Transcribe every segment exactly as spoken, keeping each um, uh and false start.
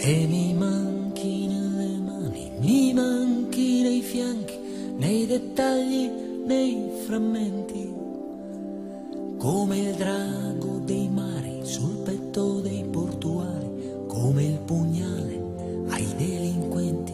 E mi manchi nelle mani, mi manchi nei fianchi, nei dettagli, nei frammenti, come il drago dei mari sul petto dei portuali, come il pugnale ai delinquenti.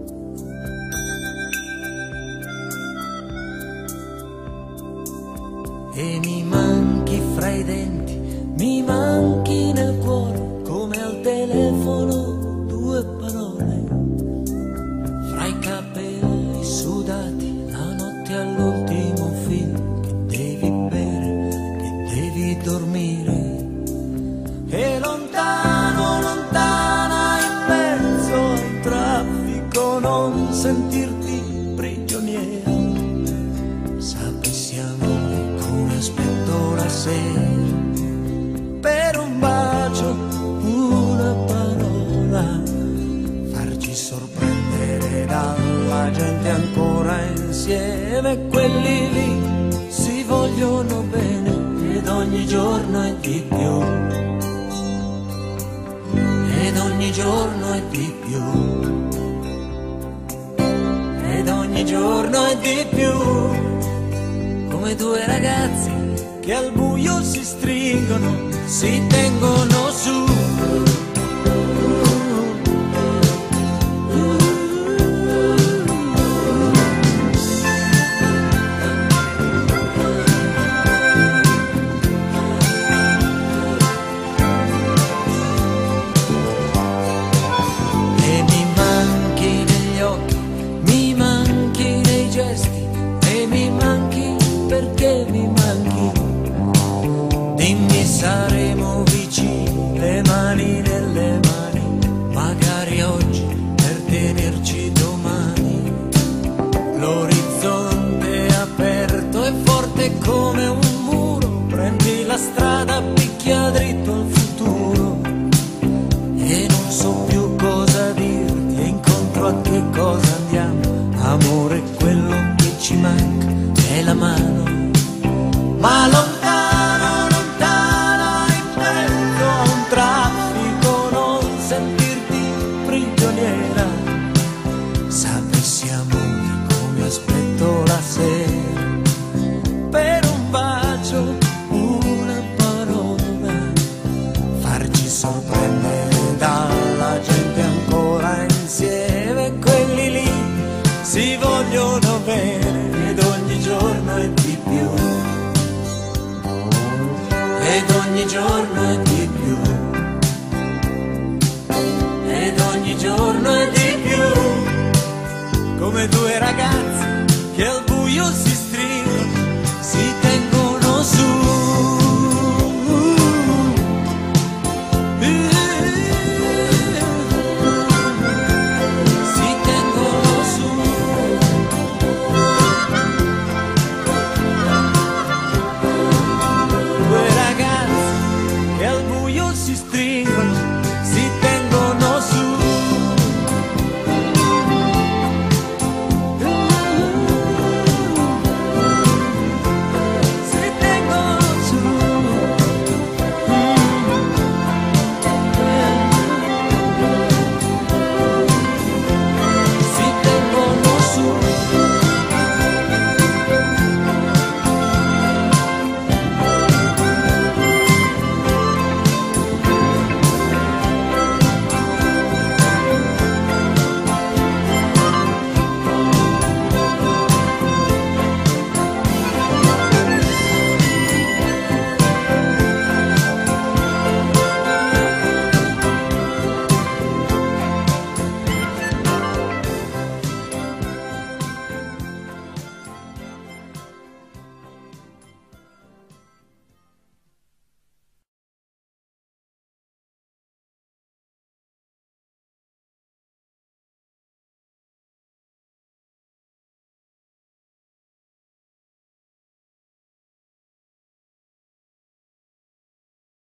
E mi manchi fra i denti, mi manchi nel cuore, come al telefono due parole, fra i capelli sudati, la notte all'ultimo film, che devi bere, che devi dormire. E lontano, lontana in mezzo al traffico, non sentirti prigioniera. Sappiamo come aspetto la sera per un bacio, una parola, farci sorprendere dalla gente ancora insieme. Quelli lì si vogliono bene ed ogni giorno è di più, ed ogni giorno è di più, ed ogni giorno è di più, come due ragazzi che al buio si stringono, si tengono su. E mi manchi negli occhi, mi manchi nei gesti, e mi manchi perché mi manchi. Dimmi, saremo vicini, le mani nelle mani, magari oggi per tenerci domani. L'orizzonte è aperto e forte come un muro, prendi la strada, picchia dritto al futuro. E non so più cosa dirti, e incontro a che cosa andiamo. Amore, quello che ci manca è la mano, ma lontano, lontana in mezzo a un traffico, non sentirti prigioniera. Sappiamo come aspetto la sera per un bacio, una parola, farci sorprendere dalla gente ancora insieme. Quelli lì si vogliono bene ed ogni giorno è di più, ed ogni giorno è di più, ed ogni giorno è di più, come due ragazzi